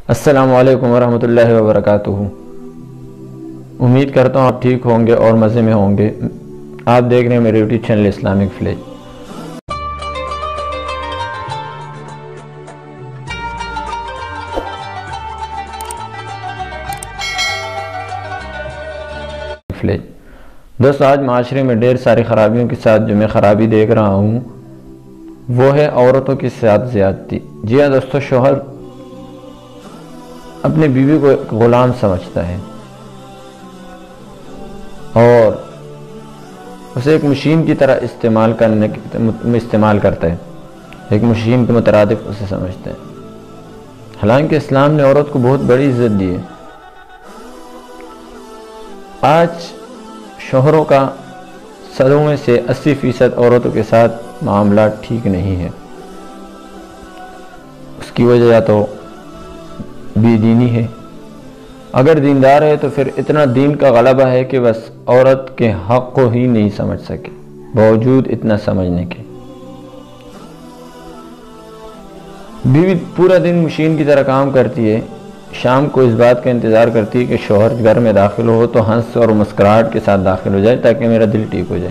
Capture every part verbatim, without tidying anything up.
السلام علیکم ورحمۃ اللہ وبرکاتہ۔ امید کرتا ہوں آپ ٹھیک ہوں گے اور مزے میں ہوں گے۔ آپ دیکھ رہے ہیں میرے یوٹیوب چینل اسلامک فلیج۔ فلیج دوست، آج معاشرے میں ڈھیر ساری خرابیوں کے ساتھ جو میں خرابی دیکھ رہا ہوں وہ ہے عورتوں کی ساتھ زیادتی۔ جی ہاں دوستو، شوہر اپنے بیوی کو ایک غلام سمجھتا ہے اور اسے ایک مشین کی طرح استعمال کرنے استعمال کرتا ہے، ایک مشین کے مترادف اسے سمجھتا ہے۔ حالانکہ اسلام نے عورت کو بہت بڑی عزت دی ہے۔ آج شوہروں کا سدوں میں سے اسی فیصد عورتوں کے ساتھ معاملات ٹھیک نہیں ہے۔ اس کی وجہ یا تو بے دینی ہے، اگر دیندار ہے تو پھر اتنا دین کا غلبہ ہے کہ بس عورت کے حق کو ہی نہیں سمجھ سکے باوجود اتنا سمجھنے کے۔ بیوی پورا دن مشین کی طرح کام کرتی ہے، شام کو اس بات کا انتظار کرتی ہے کہ شوہر گھر میں داخل ہو تو ہنس اور مسکراہٹ کے ساتھ داخل ہو جائے تاکہ میرا دل ٹھیک ہو جائے۔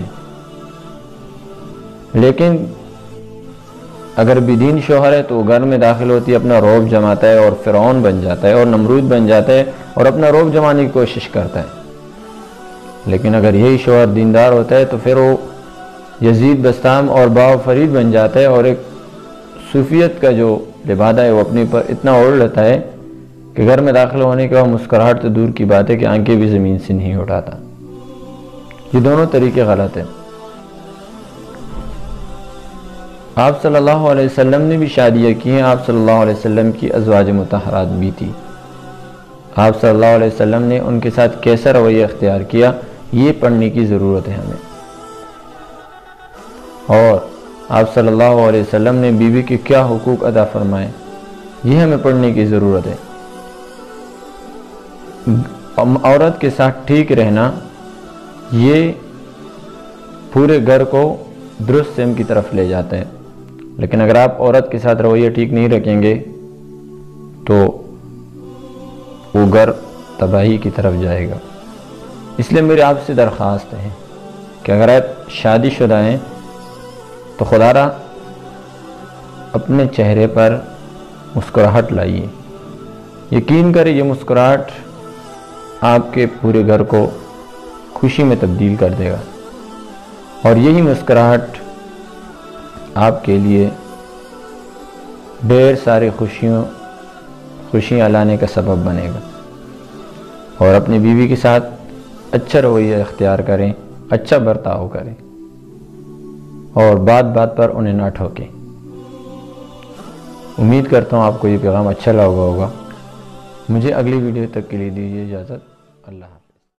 لیکن اگر بے دین شوہر ہے تو وہ گھر میں داخل ہوتی ہے، اپنا روب جماتا ہے اور فرعون بن جاتا ہے اور نمرود بن جاتا ہے اور اپنا روب جمانے کی کوشش کرتا ہے۔ لیکن اگر یہی شوہر دیندار ہوتا ہے تو پھر وہ یزید بستام اور باو فرید بن جاتا ہے اور ایک صوفیت کا جو لبادہ ہے وہ اپنے پر اتنا اوڑھ لیتا ہے کہ گھر میں داخل ہونے کے بعد مسکراہٹ تو دور کی بات ہے کہ آنکھیں بھی زمین سے نہیں اٹھاتا۔ یہ دونوں طریقے غلط ہیں۔ آپ صلی اللہ علیہ وسلم نے بھی شادیاں کی ہیں، آپ صلی اللہ علیہ وسلم کی ازواج مطہرات بھی تھی۔ آپ صلی اللہ علیہ وسلم نے ان کے ساتھ کیسا رویہ اختیار کیا، یہ پڑھنے کی ضرورت ہے ہمیں۔ اور آپ صلی اللہ علیہ وسلم نے بیوی کے کیا حقوق ادا فرمائے، یہ ہمیں پڑھنے کی ضرورت ہے۔ عورت کے ساتھ ٹھیک رہنا یہ پورے گھر کو درست سمت کی طرف لے جاتا ہے، لیکن اگر آپ عورت کے ساتھ رویہ ٹھیک نہیں رکھیں گے تو وہ گھر تباہی کی طرف جائے گا۔ اس لیے میری آپ سے درخواست ہے کہ اگر آپ شادی شدہ ہیں تو خدا را اپنے چہرے پر مسکراہٹ لائیے۔ یقین کریں یہ مسکراہٹ آپ کے پورے گھر کو خوشی میں تبدیل کر دے گا، اور یہی مسکراہٹ آپ کے لیے ڈھیر ساری خوشیوں خوشیاں لانے کا سبب بنے گا۔ اور اپنی بیوی کے ساتھ اچھا رویہ اختیار کریں، اچھا برتاؤ کریں اور بات بات پر انہیں نہ ٹھوکیں۔ امید کرتا ہوں آپ کو یہ پیغام اچھا لگا ہوگا۔ مجھے اگلی ویڈیو تک کے لیے دیجیے اجازت۔ اللہ حافظ۔